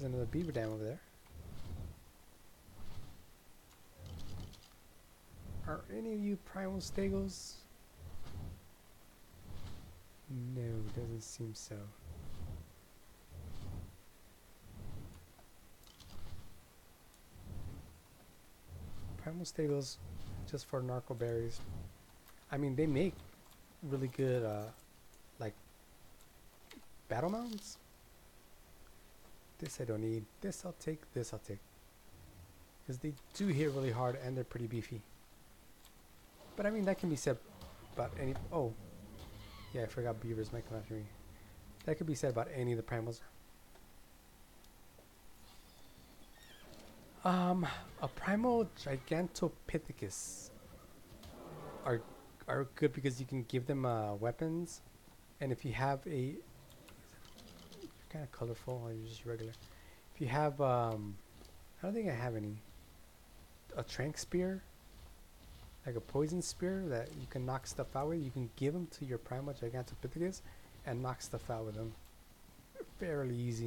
There's another beaver dam over there. Are any of you primal stegos? No, doesn't seem so. Primal stegos, just for narco berries. I mean, they make really good, like, battle mounts. This I don't need. This I'll take. This I'll take. Because they do hit really hard and they're pretty beefy. But I mean, that can be said about any... Oh. Yeah, I forgot beavers might come after me. That could be said about any of the primals. A primal Gigantopithecus are good because you can give them weapons, and if you have a kind of colorful, or you're just regular. If you have I don't think I have any. A trank spear, like a poison spear that you can knock stuff out with. You can give them to your primal Gigantopithecus and knock stuff out with them. Fairly easy.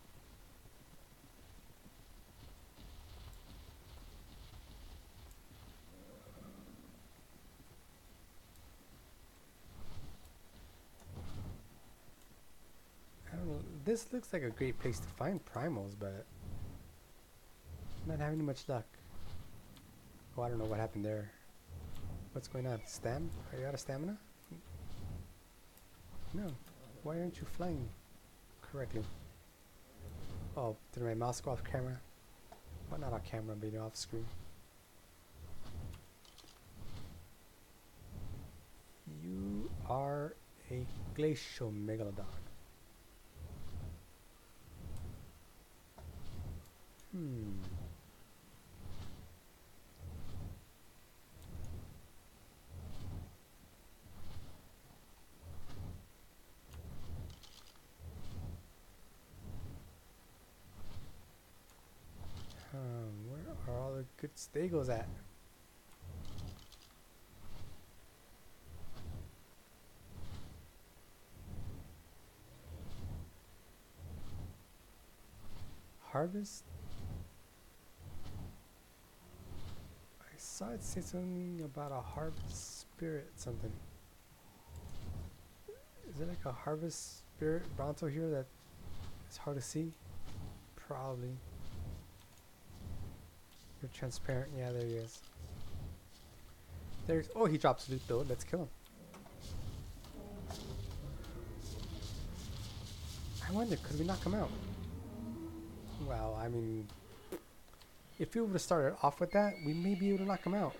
I don't know. This looks like a great place to find primals, but not having much luck. Oh, I don't know what happened there. What's going on? Stam? Are you out of stamina? No. Why aren't you flying correctly? Oh, did my mouse go off camera? Well, not off camera, but off screen. You are a glacial megalodon. Where are all the good stegos at? Harvest? I saw it say something about a harvest spirit something. Is it like a harvest spirit Bronto here that is hard to see? Probably. You're transparent. Yeah, there he is. There's... Oh, he drops loot though. Let's kill him. I wonder, could we knock him out? Well, I mean... If we would have started off with that, we may be able to knock him out.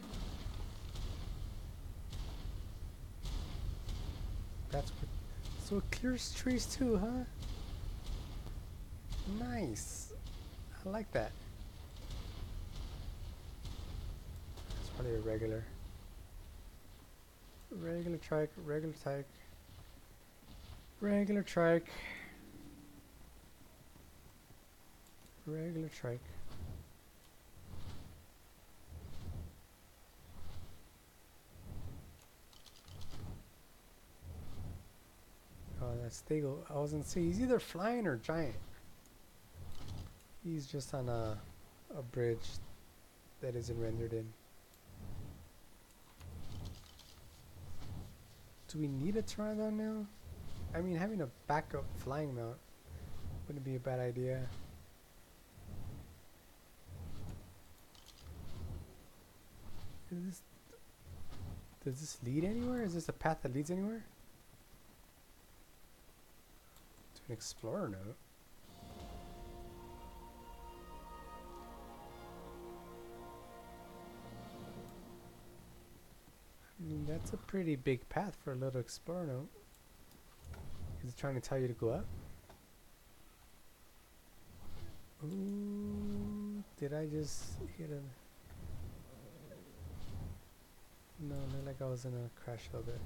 That's what... So it clears trees too, huh? Nice. I like that. It's probably a regular. Regular trike, regular trike. Regular trike. Regular trike. Oh, that's Stego. I was gonna say he's either flying or giant. He's just on a bridge that isn't rendered in. Do we need a Pteranodon now? I mean, having a backup flying mount wouldn't be a bad idea. Does this lead anywhere? Is this a path that leads anywhere? To an explorer note. I mean, that's a pretty big path for a little explorer note. Is it trying to tell you to go up? Ooh, did I just hit a... No, looked like I was gonna crash a little bit.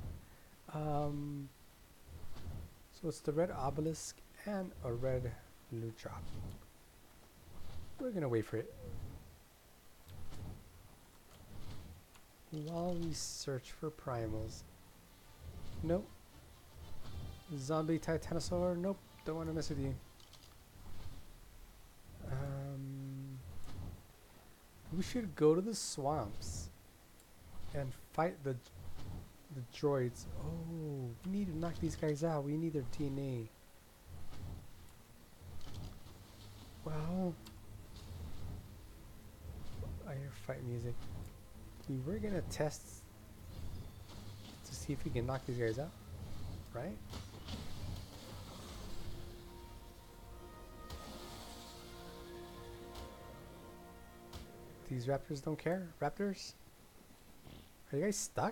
So it's the red obelisk and a red loot drop. We're gonna wait for it. While we search for primals. Nope. Zombie Titanosaur. Nope. Don't want to mess with you. We should go to the swamps and fight the droids. Oh, we need to knock these guys out. We need their DNA. Well, I hear fight music. We were gonna test to see if we can knock these guys out, right? These raptors don't care. Raptors? Are you guys stuck?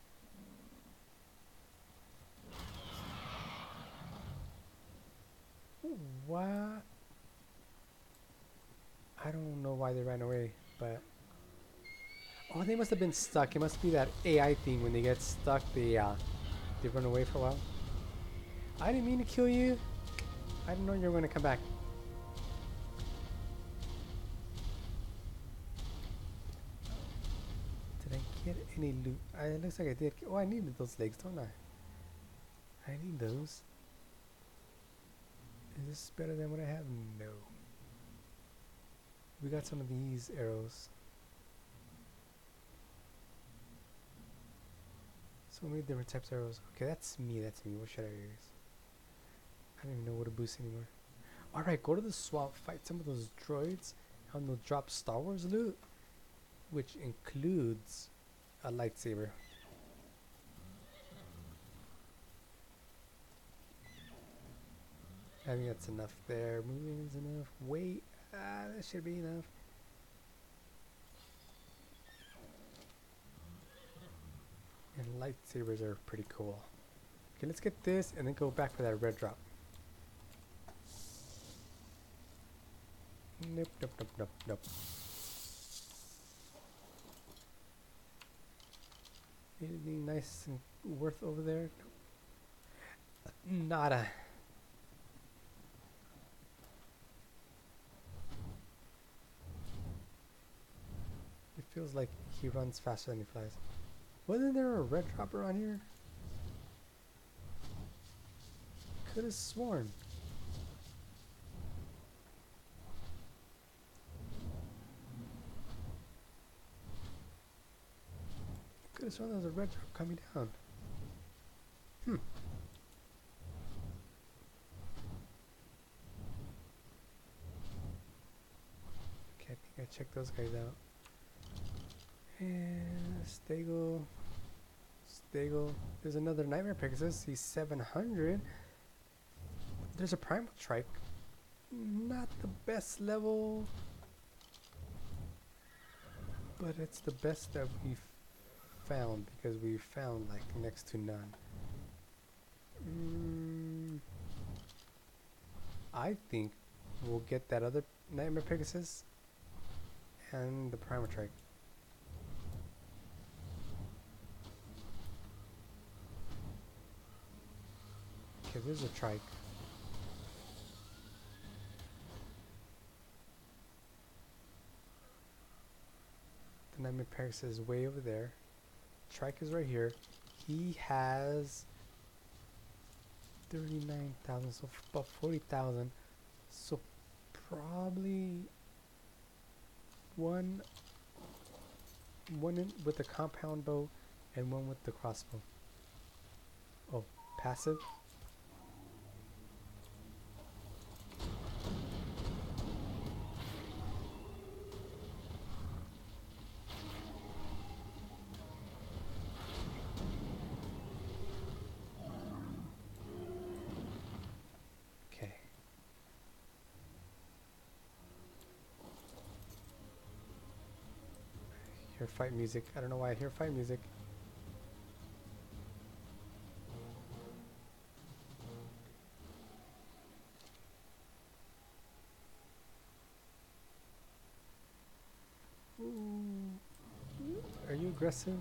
What? I don't know why they ran away, but... Oh, they must have been stuck. It must be that AI thing. When they get stuck, they run away for a while. I didn't mean to kill you. I didn't know you were going to come back. Did I get any loot? It looks like I did. Oh, I needed those legs, don't I? I need those. Is this better than what I have? No. We got some of these arrows. So many different types of arrows. Okay, that's me. What should I use? I don't even know what to boost anymore. Alright, go to the swamp, fight some of those droids, and they'll drop Star Wars loot, which includes a lightsaber. I think that's enough there. Moving is enough. Wait, that should be enough. And lightsabers are pretty cool. Okay, let's get this and then go back for that red drop. Nope, nope, nope, nope, nope. Anything nice and worth over there? Nope. Nada. It feels like he runs faster than he flies. Wasn't there a red drop around here? Could have sworn. Could have sworn there was a red drop coming down. Okay, I think I checked those guys out. And Stego. There's another Nightmare Pegasus. He's 700. There's a Primal Trike. Not the best level, but it's the best that we've found because we found like next to none. I think we'll get that other Nightmare Pegasus and the Primal Trike. Okay, there's a trike. The Nightmare Pegasus is way over there. Trike is right here. He has 39,000, so about 40,000. So probably one with the compound bow and one with the crossbow. Oh, passive. Hear fight music. I don't know why I hear fight music. Ooh. Are you aggressive?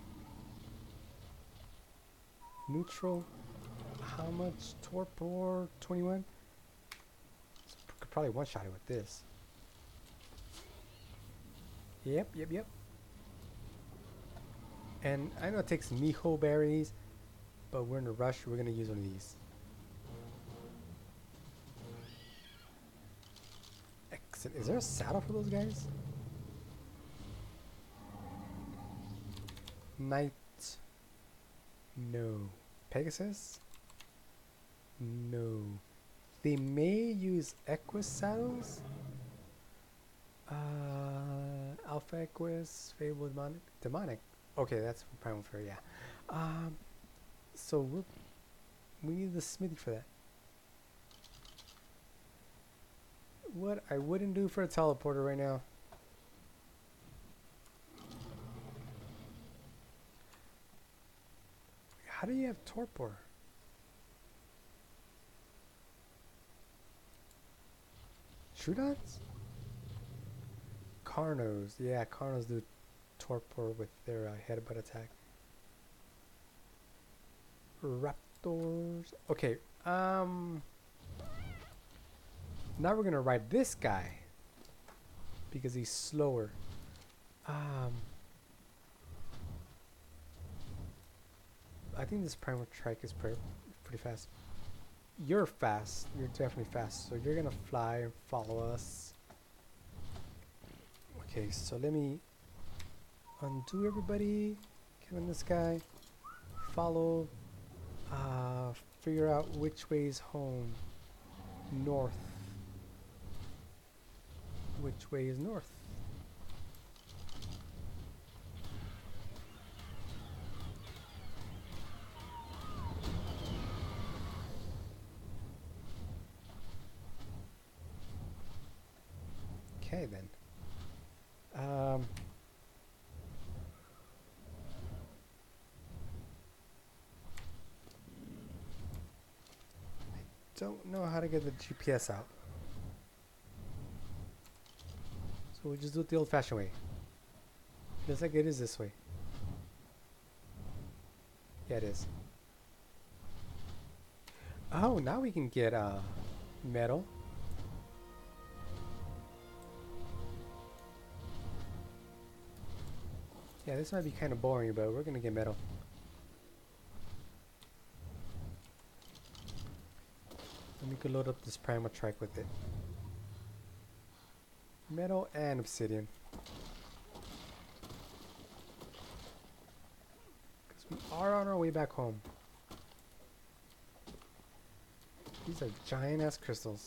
Neutral. How much? Torpor 21? So could probably one-shot it with this. Yep. And I know it takes Miho berries, but we're in a rush. We're going to use one of these. Excellent. Is there a saddle for those guys? Knight. No. Pegasus? No. They may use Equus saddles. Alpha Equus, Fable Demonic. Demonic. Okay, that's from Primal Fury, yeah. So we need the smithy for that. What I wouldn't do for a teleporter right now. How do you have torpor? Troodons? Carnos. Yeah, Carnos do torpor with their headbutt attack. Raptors. Okay, now we're gonna ride this guy because he's slower. I think this primal trike is pretty fast. You're fast. You're definitely fast. So you're gonna fly and follow us. Okay, so let me undo everybody. Kill this guy. Follow. Figure out which way is home. North. Which way is north? Okay then. Don't know how to get the GPS out. So we'll just do it the old-fashioned way. Looks like it is this way. Yeah, it is. Oh, now we can get metal. Yeah, this might be kind of boring, but we're gonna get metal. And we could load up this primal trike with it. Metal and obsidian. Because we are on our way back home. These are giant ass crystals.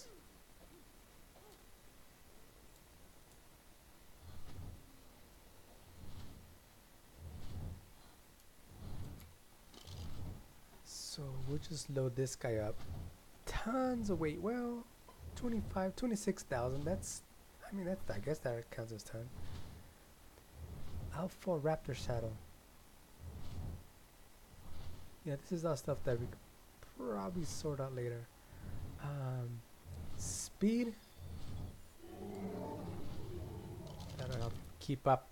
So we'll just load this guy up. Tons of weight. Well, 26,000. That's, I mean, that's, I guess that counts as ton. Alpha Raptor saddle. Yeah, this is all stuff that we could probably sort out later. Speed. That'll help keep up.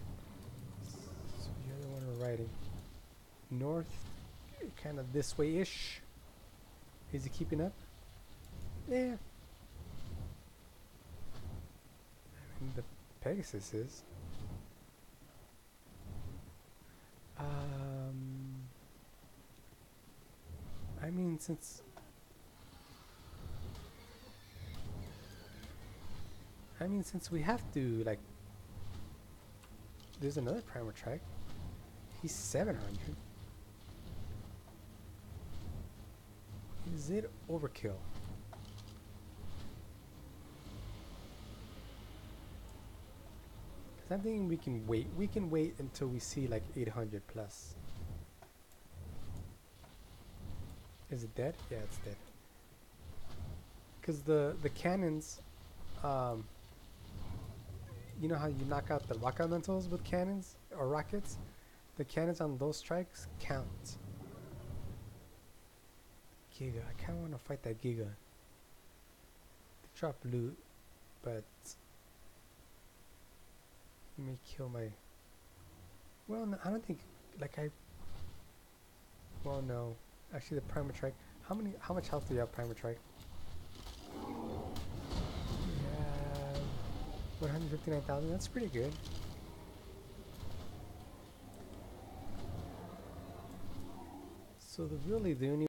So you're the one we're riding. North, kind of this way-ish. Is he keeping up? Yeah. I mean, the Pegasus is. I mean, since we have to, like, there's another primal trike. He's 700. Is it overkill? Cause I'm thinking we can wait. We can wait until we see like 800 plus. Is it dead? Yeah, it's dead. Cause the cannons, you know how you knock out the rock elementals with cannons or rockets? The cannons on those strikes count. Giga. I kind of want to fight that Giga. They drop loot, but he may kill my. Well, no, I don't think. Like I. Well, no. Actually, the primal trike. How much health do you have, primal trike? Yeah, 159,000. That's pretty good. So the only